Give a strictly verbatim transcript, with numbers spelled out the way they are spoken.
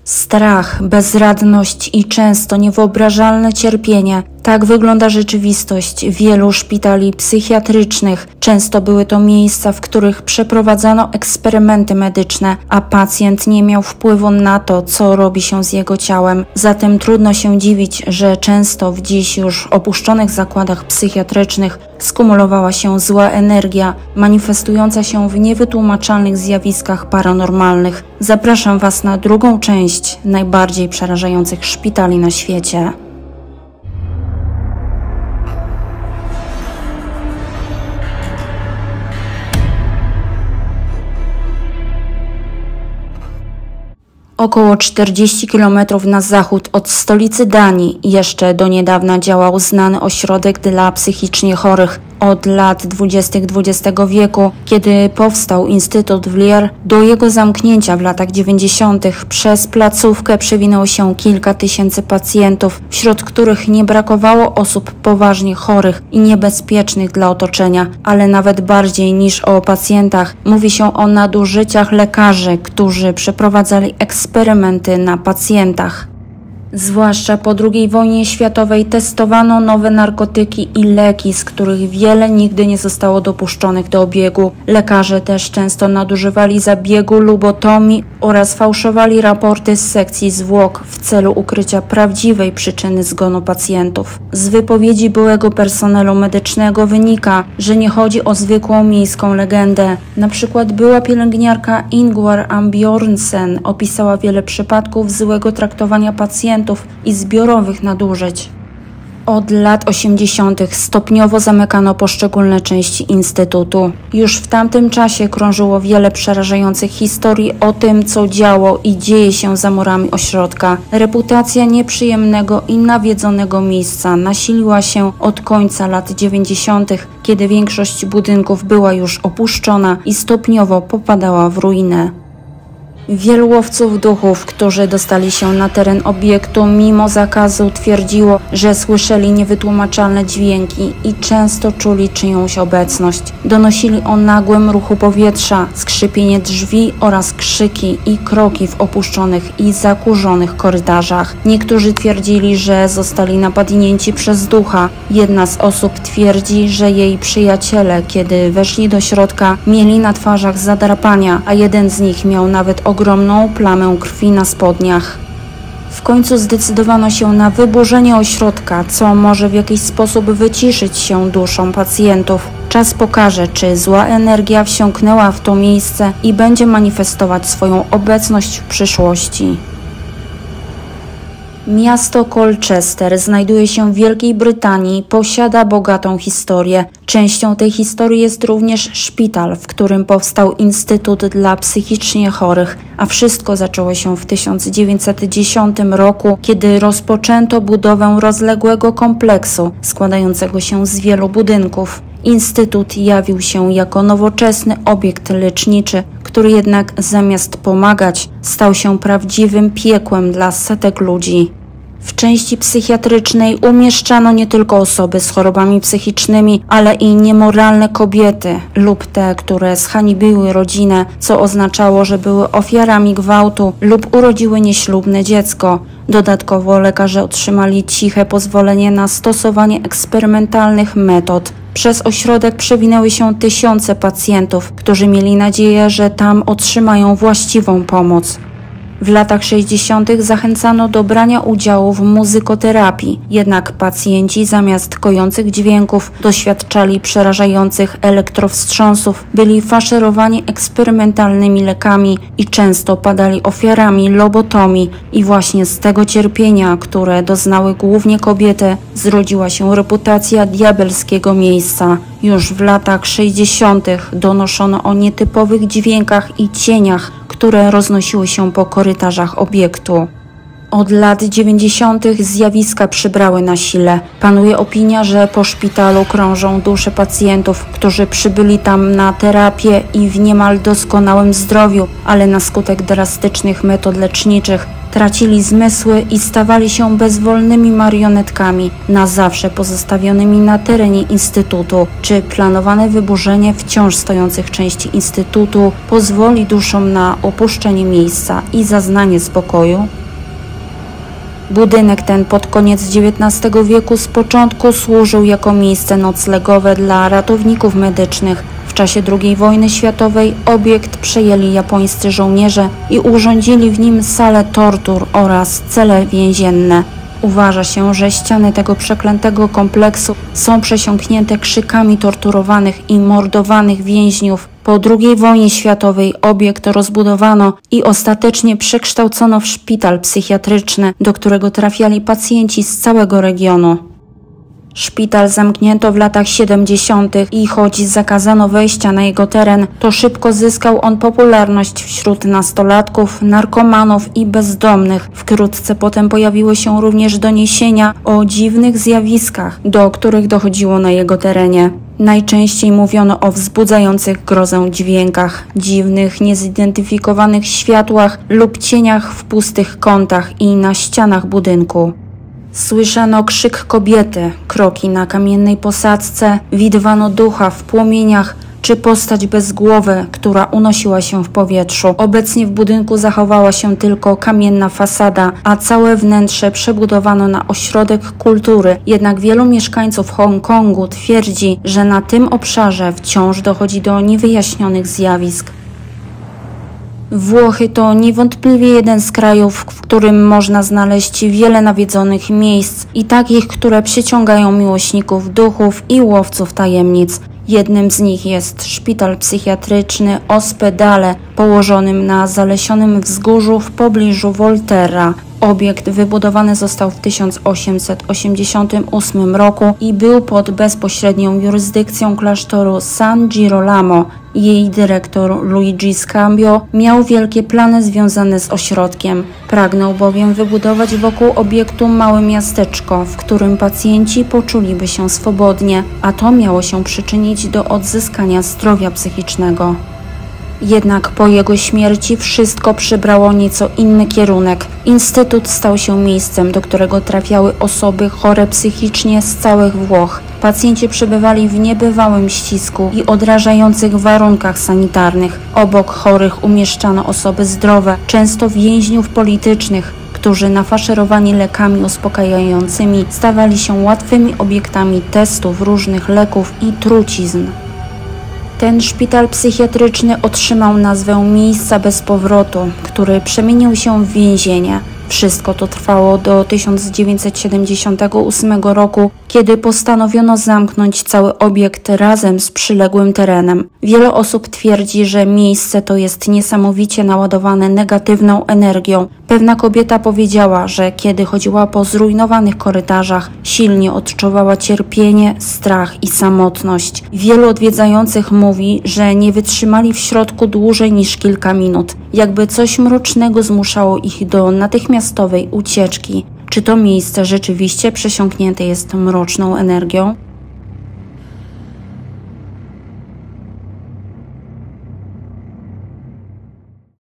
Strach, bezradność i często niewyobrażalne cierpienie. Tak wygląda rzeczywistość wielu szpitali psychiatrycznych. Często były to miejsca, w których przeprowadzano eksperymenty medyczne, a pacjent nie miał wpływu na to, co robi się z jego ciałem. Zatem trudno się dziwić, że często w dziś już opuszczonych zakładach psychiatrycznych skumulowała się zła energia, manifestująca się w niewytłumaczalnych zjawiskach paranormalnych. Zapraszam Was na drugą część najbardziej przerażających szpitali na świecie. Około czterdzieści kilometrów na zachód od stolicy Danii jeszcze do niedawna działał znany ośrodek dla psychicznie chorych. Od lat dwudziestych dwudziestego wieku, kiedy powstał Instytut w Lier, do jego zamknięcia w latach dziewięćdziesiątych przez placówkę przewinęło się kilka tysięcy pacjentów, wśród których nie brakowało osób poważnie chorych i niebezpiecznych dla otoczenia, ale nawet bardziej niż o pacjentach mówi się o nadużyciach lekarzy, którzy przeprowadzali eksperymenty na pacjentach. Zwłaszcza po drugiej wojnie światowej testowano nowe narkotyki i leki, z których wiele nigdy nie zostało dopuszczonych do obiegu. Lekarze też często nadużywali zabiegu lobotomii oraz fałszowali raporty z sekcji zwłok w celu ukrycia prawdziwej przyczyny zgonu pacjentów. Z wypowiedzi byłego personelu medycznego wynika, że nie chodzi o zwykłą miejską legendę. Na przykład była pielęgniarka Ingvar Ambjornsen opisała wiele przypadków złego traktowania pacjentów i zbiorowych nadużyć. Od lat osiemdziesiątych stopniowo zamykano poszczególne części Instytutu. Już w tamtym czasie krążyło wiele przerażających historii o tym, co działo i dzieje się za murami ośrodka. Reputacja nieprzyjemnego i nawiedzonego miejsca nasiliła się od końca lat dziewięćdziesiątych, kiedy większość budynków była już opuszczona i stopniowo popadała w ruinę. Wielu łowców duchów, którzy dostali się na teren obiektu mimo zakazu, twierdziło, że słyszeli niewytłumaczalne dźwięki i często czuli czyjąś obecność. Donosili o nagłym ruchu powietrza, skrzypienie drzwi oraz krzyki i kroki w opuszczonych i zakurzonych korytarzach. Niektórzy twierdzili, że zostali napadnięci przez ducha. Jedna z osób twierdzi, że jej przyjaciele, kiedy weszli do środka, mieli na twarzach zadrapania, a jeden z nich miał nawet ogromną plamę krwi na spodniach. W końcu zdecydowano się na wyburzenie ośrodka, co może w jakiś sposób wyciszyć się duszom pacjentów. Czas pokaże, czy zła energia wsiąknęła w to miejsce i będzie manifestować swoją obecność w przyszłości. Miasto Colchester znajduje się w Wielkiej Brytanii, posiada bogatą historię. Częścią tej historii jest również szpital, w którym powstał Instytut dla psychicznie chorych, a wszystko zaczęło się w tysiąc dziewięćset dziesiątym roku, kiedy rozpoczęto budowę rozległego kompleksu składającego się z wielu budynków. Instytut jawił się jako nowoczesny obiekt leczniczy, który jednak zamiast pomagać, stał się prawdziwym piekłem dla setek ludzi. W części psychiatrycznej umieszczano nie tylko osoby z chorobami psychicznymi, ale i niemoralne kobiety lub te, które zhańbiły rodzinę, co oznaczało, że były ofiarami gwałtu lub urodziły nieślubne dziecko. Dodatkowo lekarze otrzymali ciche pozwolenie na stosowanie eksperymentalnych metod. Przez ośrodek przewinęły się tysiące pacjentów, którzy mieli nadzieję, że tam otrzymają właściwą pomoc. W latach sześćdziesiątych zachęcano do brania udziału w muzykoterapii, jednak pacjenci zamiast kojących dźwięków doświadczali przerażających elektrowstrząsów, byli faszerowani eksperymentalnymi lekami i często padali ofiarami lobotomii. I właśnie z tego cierpienia, które doznały głównie kobiety, zrodziła się reputacja diabelskiego miejsca. Już w latach sześćdziesiątych donoszono o nietypowych dźwiękach i cieniach, które roznosiły się po korytarzach obiektu. Od lat dziewięćdziesiątych zjawiska przybrały na sile. Panuje opinia, że po szpitalu krążą dusze pacjentów, którzy przybyli tam na terapię i w niemal doskonałym zdrowiu, ale na skutek drastycznych metod leczniczych tracili zmysły i stawali się bezwolnymi marionetkami, na zawsze pozostawionymi na terenie Instytutu. Czy planowane wyburzenie wciąż stojących części Instytutu pozwoli duszom na opuszczenie miejsca i zaznanie spokoju? Budynek ten pod koniec dziewiętnastego wieku z początku służył jako miejsce noclegowe dla ratowników medycznych. W czasie drugiej wojny światowej obiekt przejęli japońscy żołnierze i urządzili w nim salę tortur oraz cele więzienne. Uważa się, że ściany tego przeklętego kompleksu są przesiąknięte krzykami torturowanych i mordowanych więźniów. Po drugiej wojnie światowej obiekt rozbudowano i ostatecznie przekształcono w szpital psychiatryczny, do którego trafiali pacjenci z całego regionu. Szpital zamknięto w latach siedemdziesiątych i choć zakazano wejścia na jego teren, to szybko zyskał on popularność wśród nastolatków, narkomanów i bezdomnych. Wkrótce potem pojawiły się również doniesienia o dziwnych zjawiskach, do których dochodziło na jego terenie. Najczęściej mówiono o wzbudzających grozę dźwiękach, dziwnych, niezidentyfikowanych światłach lub cieniach w pustych kątach i na ścianach budynku. Słyszano krzyk kobiety, kroki na kamiennej posadzce, widywano ducha w płomieniach czy postać bez głowy, która unosiła się w powietrzu. Obecnie w budynku zachowała się tylko kamienna fasada, a całe wnętrze przebudowano na ośrodek kultury. Jednak wielu mieszkańców Hongkongu twierdzi, że na tym obszarze wciąż dochodzi do niewyjaśnionych zjawisk. Włochy to niewątpliwie jeden z krajów, w którym można znaleźć wiele nawiedzonych miejsc i takich, które przyciągają miłośników duchów i łowców tajemnic. Jednym z nich jest szpital psychiatryczny Ospedale, położonym na zalesionym wzgórzu w pobliżu Volterra. Obiekt wybudowany został w tysiąc osiemset osiemdziesiątym ósmym roku i był pod bezpośrednią jurysdykcją klasztoru San Girolamo. Jej dyrektor Luigi Scambio miał wielkie plany związane z ośrodkiem. Pragnął bowiem wybudować wokół obiektu małe miasteczko, w którym pacjenci poczuliby się swobodnie, a to miało się przyczynić do odzyskania zdrowia psychicznego. Jednak po jego śmierci wszystko przybrało nieco inny kierunek. Instytut stał się miejscem, do którego trafiały osoby chore psychicznie z całych Włoch. Pacjenci przebywali w niebywałym ścisku i odrażających warunkach sanitarnych. Obok chorych umieszczano osoby zdrowe, często więźniów politycznych, którzy nafaszerowani lekami uspokajającymi stawali się łatwymi obiektami testów różnych leków i trucizn. Ten szpital psychiatryczny otrzymał nazwę Miejsca bez powrotu, który przemienił się w więzienie. Wszystko to trwało do tysiąc dziewięćset siedemdziesiątego ósmego roku, kiedy postanowiono zamknąć cały obiekt razem z przyległym terenem. Wiele osób twierdzi, że miejsce to jest niesamowicie naładowane negatywną energią. Pewna kobieta powiedziała, że kiedy chodziła po zrujnowanych korytarzach, silnie odczuwała cierpienie, strach i samotność. Wielu odwiedzających mówi, że nie wytrzymali w środku dłużej niż kilka minut. Jakby coś mrocznego zmuszało ich do natychmiastowej ucieczki. Czy to miejsce rzeczywiście przesiąknięte jest mroczną energią?